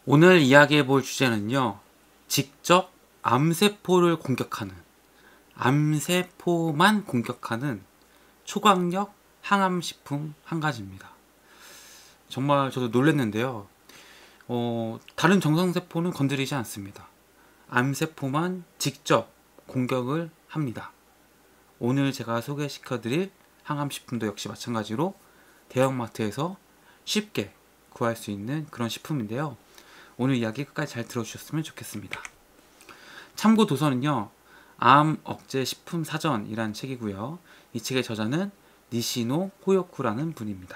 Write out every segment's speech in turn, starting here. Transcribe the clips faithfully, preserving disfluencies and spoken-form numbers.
오늘 이야기해 볼 주제는요, 직접 암세포를 공격하는, 암세포만 공격하는 초강력 항암식품 한 가지입니다. 정말 저도 놀랐는데요. 어, 다른 정상세포는 건드리지 않습니다. 암세포만 직접 공격을 합니다. 오늘 제가 소개시켜 드릴 항암식품도 역시 마찬가지로 대형마트에서 쉽게 구할 수 있는 그런 식품인데요. 오늘 이야기 끝까지 잘 들어주셨으면 좋겠습니다. 참고 도서는요, 암 억제 식품 사전이라는 책이고요. 이 책의 저자는 니시노 호요쿠라는 분입니다.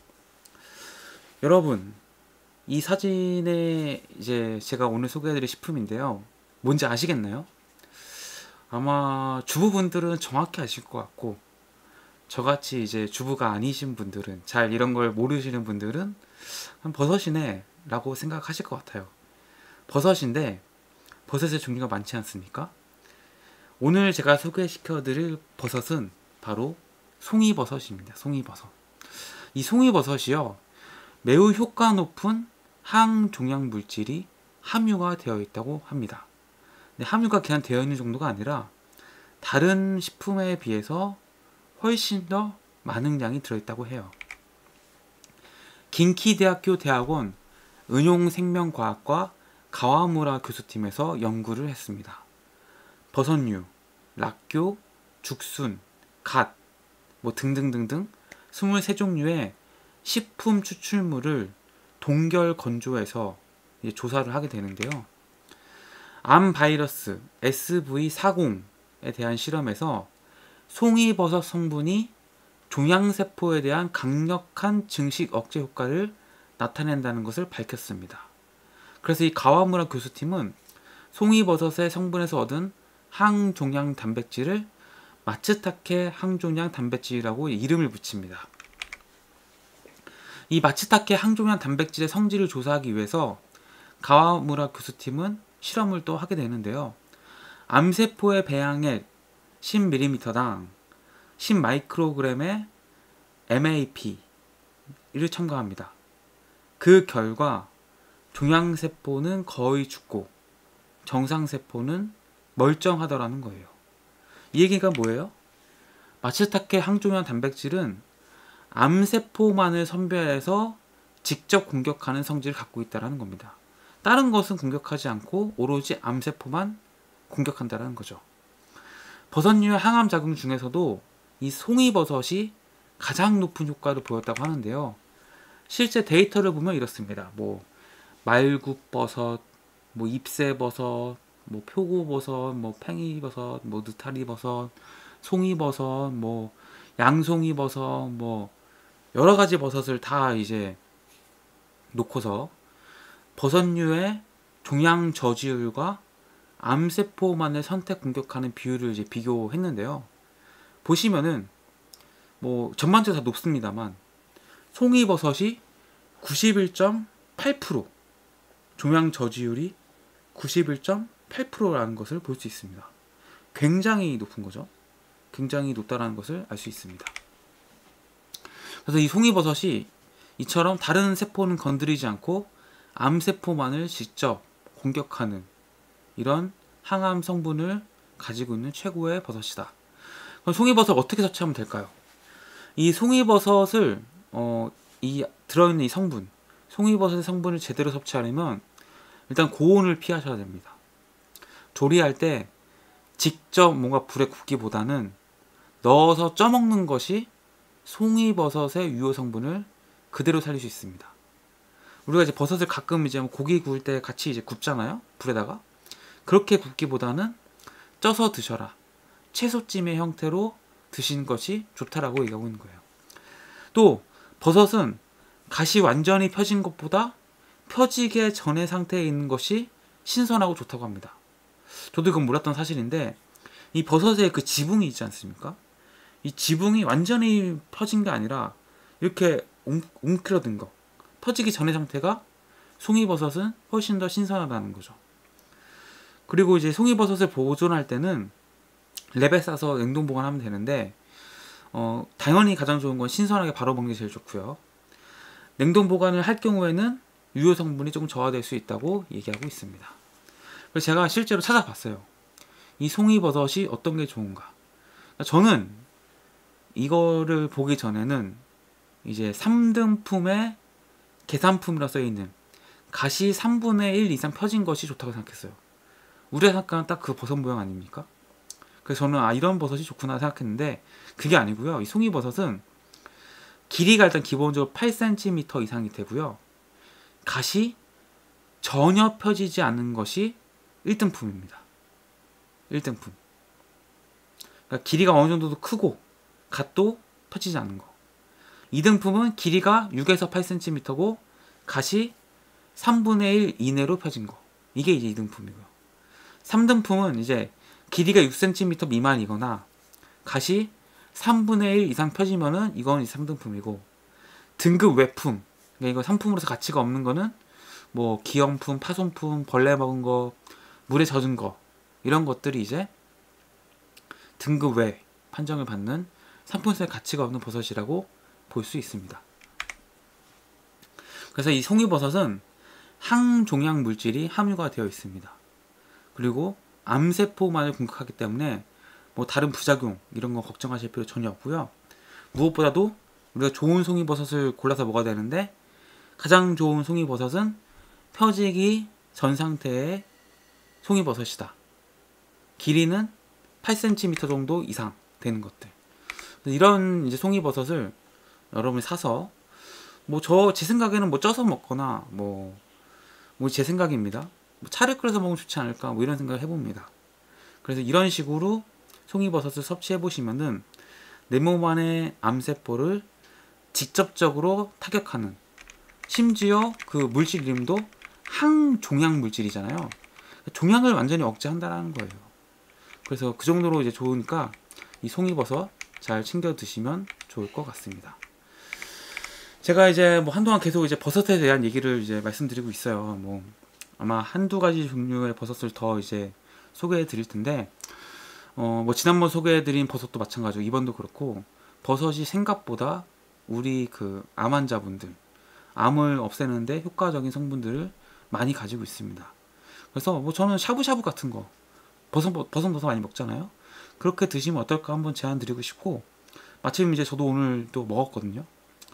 여러분, 이 사진에 이제 제가 오늘 소개해드릴 식품인데요. 뭔지 아시겠나요? 아마 주부분들은 정확히 아실 것 같고, 저같이 이제 주부가 아니신 분들은, 잘 이런 걸 모르시는 분들은 버섯이네 라고 생각하실 것 같아요. 버섯인데 버섯의 종류가 많지 않습니까? 오늘 제가 소개시켜 드릴 버섯은 바로 송이버섯입니다. 송이버섯. 이 송이버섯이요, 매우 효과 높은 항종양 물질이 함유가 되어 있다고 합니다. 근데 함유가 그냥 되어 있는 정도가 아니라 다른 식품에 비해서 훨씬 더 많은 양이 들어있다고 해요. 긴키대학교 대학원 응용생명과학과 가와무라 교수팀에서 연구를 했습니다. 버섯류, 락교, 죽순, 갓, 뭐 등등등등 이십삼 종류의 식품 추출물을 동결 건조해서 조사를 하게 되는데요. 암 바이러스 에스브이 사십에 대한 실험에서 송이버섯 성분이 종양세포에 대한 강력한 증식 억제 효과를 나타낸다는 것을 밝혔습니다. 그래서 이 가와무라 교수팀은 송이버섯의 성분에서 얻은 항종양 단백질을 마츠타케 항종양 단백질이라고 이름을 붙입니다. 이 마츠타케 항종양 단백질의 성질을 조사하기 위해서 가와무라 교수팀은 실험을 또 하게 되는데요. 암세포의 배양액 십 밀리리터당 십 마이크로그램의 엠에이피를 첨가합니다. 그 결과 종양세포는 거의 죽고 정상세포는 멀쩡하더라는 거예요. 이 얘기가 뭐예요? 마츠타케 항종양 단백질은 암세포만을 선별해서 직접 공격하는 성질을 갖고 있다는 겁니다. 다른 것은 공격하지 않고 오로지 암세포만 공격한다는 거죠. 버섯류의 항암작용 중에서도 이 송이버섯이 가장 높은 효과를 보였다고 하는데요. 실제 데이터를 보면 이렇습니다. 뭐 말국버섯, 뭐 잎새버섯, 뭐 표고버섯, 뭐 팽이버섯, 뭐 느타리버섯, 송이버섯, 뭐 양송이버섯, 뭐 여러 가지 버섯을 다 이제 놓고서 버섯류의 종양 저지율과 암세포만을 선택 공격하는 비율을 이제 비교했는데요. 보시면은 뭐 전반적으로 다 높습니다만 송이버섯이 구십일 점 팔 퍼센트, 종양 저지율이 구십일 점 팔 퍼센트라는 것을 볼 수 있습니다. 굉장히 높은 거죠. 굉장히 높다라는 것을 알 수 있습니다. 그래서 이 송이버섯이 이처럼 다른 세포는 건드리지 않고 암세포만을 직접 공격하는 이런 항암 성분을 가지고 있는 최고의 버섯이다. 그럼 송이버섯 어떻게 섭취하면 될까요? 이 송이버섯을 어, 이 들어있는 이 성분, 송이버섯의 성분을 제대로 섭취하려면 일단 고온을 피하셔야 됩니다. 조리할 때 직접 뭔가 불에 굽기보다는 넣어서 쪄먹는 것이 송이버섯의 유효 성분을 그대로 살릴 수 있습니다. 우리가 이제 버섯을 가끔 이제 고기 구울 때 같이 이제 굽잖아요, 불에다가. 그렇게 굽기보다는 쪄서 드셔라, 채소찜의 형태로 드시는 것이 좋다라고 얘기하고 있는 거예요. 또 버섯은 갓이 완전히 펴진 것보다 펴지기 전의 상태에 있는 것이 신선하고 좋다고 합니다. 저도 이건 몰랐던 사실인데, 이 버섯의 그 지붕이 있지 않습니까? 이 지붕이 완전히 펴진 게 아니라 이렇게 웅크러든 거, 펴지기 전의 상태가 송이버섯은 훨씬 더 신선하다는 거죠. 그리고 이제 송이버섯을 보존할 때는 랩에 싸서 냉동 보관하면 되는데, 어, 당연히 가장 좋은 건 신선하게 바로 먹는 게 제일 좋고요. 냉동 보관을 할 경우에는 유효 성분이 조금 저하될 수 있다고 얘기하고 있습니다. 그래서 제가 실제로 찾아봤어요. 이 송이버섯이 어떤 게 좋은가. 저는 이거를 보기 전에는 이제 삼 등품의 계산품이라 써있는 가시 삼분의 일 이상 펴진 것이 좋다고 생각했어요. 우리가 생각하는 딱 그 버섯 모양 아닙니까? 그래서 저는 아 이런 버섯이 좋구나 생각했는데 그게 아니고요. 이 송이버섯은 길이가 일단 기본적으로 팔 센티미터 이상이 되고요. 갓이 전혀 펴지지 않는 것이 일 등품입니다. 일 등품. 그러니까 길이가 어느 정도 크고 갓도 펴지지 않는 거. 이 등품은 길이가 육에서 팔 센티미터고 갓이 삼분의 일 이내로 펴진 거. 이게 이제 이 등품이고요. 삼 등품은 이제 길이가 육 센티미터 미만이거나 갓이 삼분의 일 이상 펴지면은 이건 삼 등품이고, 등급 외품, 그러니까 이거 상품으로서 가치가 없는 거는 뭐 기형품, 파손품, 벌레 먹은 거, 물에 젖은 거, 이런 것들이 이제 등급 외 판정을 받는 상품성의 가치가 없는 버섯이라고 볼 수 있습니다. 그래서 이 송이버섯은 항종양 물질이 함유가 되어 있습니다. 그리고 암세포만을 공격하기 때문에 뭐 다른 부작용 이런 거 걱정하실 필요 전혀 없고요. 무엇보다도 우리가 좋은 송이버섯을 골라서 먹어야 되는데 가장 좋은 송이버섯은 펴지기 전 상태의 송이버섯이다. 길이는 팔 센티미터 정도 이상 되는 것들. 이런 이제 송이버섯을 여러분이 사서 뭐 저 제 생각에는 뭐 쪄서 먹거나 뭐 뭐 제 생각입니다. 뭐 차를 끓여서 먹으면 좋지 않을까 뭐 이런 생각을 해봅니다. 그래서 이런 식으로 송이버섯을 섭취해 보시면은 내 몸 안의 암세포를 직접적으로 타격하는, 심지어 그 물질 이름도 항종양 물질이잖아요. 종양을 완전히 억제한다는 거예요. 그래서 그 정도로 이제 좋으니까 이 송이버섯 잘 챙겨 드시면 좋을 것 같습니다. 제가 이제 뭐 한동안 계속 이제 버섯에 대한 얘기를 이제 말씀드리고 있어요. 뭐 아마 한두 가지 종류의 버섯을 더 이제 소개해 드릴 텐데, 어 뭐 지난번 소개해 드린 버섯도 마찬가지고 이번도 그렇고, 버섯이 생각보다 우리 그 암 환자분들, 암을 없애는데 효과적인 성분들을 많이 가지고 있습니다. 그래서 뭐 저는 샤브샤브 같은 거 버섯 버섯 버섯 많이 먹잖아요. 그렇게 드시면 어떨까 한번 제안 드리고 싶고, 마침 이제 저도 오늘 또 먹었거든요.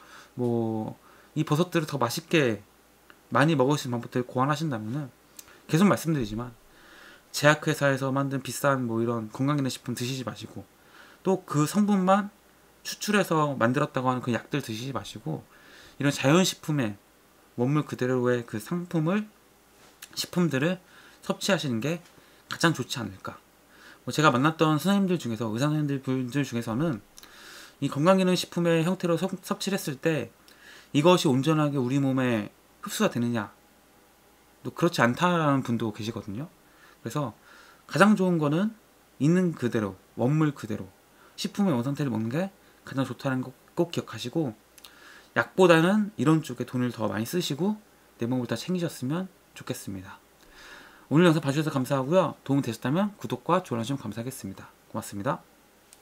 뭐 이 버섯들을 더 맛있게 많이 먹을 수 있는 방법들을 고안하신다면은, 계속 말씀드리지만 제약회사에서 만든 비싼 뭐 이런 건강기능식품 드시지 마시고, 또 그 성분만 추출해서 만들었다고 하는 그 약들 드시지 마시고, 이런 자연식품의 원물 그대로의 그 상품을, 식품들을 섭취하시는 게 가장 좋지 않을까. 뭐 제가 만났던 선생님들 중에서, 의사 선생님들 분들 중에서는 이 건강기능식품의 형태로 섭, 섭취를 했을 때 이것이 온전하게 우리 몸에 흡수가 되느냐, 또 그렇지 않다라는 분도 계시거든요. 그래서 가장 좋은 거는 있는 그대로, 원물 그대로 식품의 원상태를 먹는 게 가장 좋다는 거 꼭 기억하시고, 약보다는 이런 쪽에 돈을 더 많이 쓰시고 내 몸을 다 챙기셨으면 좋겠습니다. 오늘 영상 봐주셔서 감사하고요. 도움 되셨다면 구독과 좋아요 좀 감사하겠습니다. 고맙습니다.